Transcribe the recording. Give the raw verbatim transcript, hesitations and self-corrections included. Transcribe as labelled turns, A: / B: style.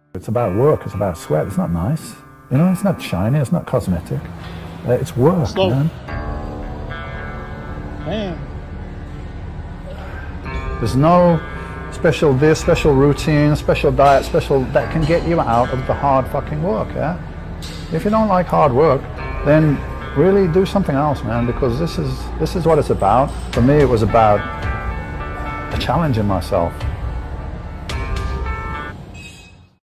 A: It's about work, it's about sweat, it's not nice. You know, it's not shiny, it's not cosmetic. Uh, it's work,
B: Slow.
A: man.
B: Man.
A: There's no special this, special routine, special diet, special that can get you out of the hard fucking work, yeah? If you don't like hard work, then really do something else, man, because this is, this is what it's about. For me, it was about challenging myself.